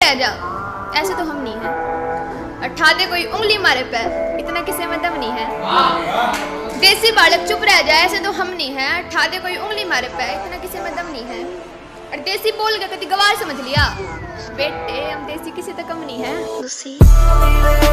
रह जा, ऐसे तो हम नहीं है। अठा दे कोई उंगली मारे पे, इतना किसे में दम नहीं है। देसी बालक चुप रह जाए, ऐसे तो हम नहीं है। अठा दे कोई उंगली मारे पे, इतना किसे में दम नहीं है। और देसी बोल के कभी गवार समझ लिया बेटे, हम देसी किसी तक कम नहीं है।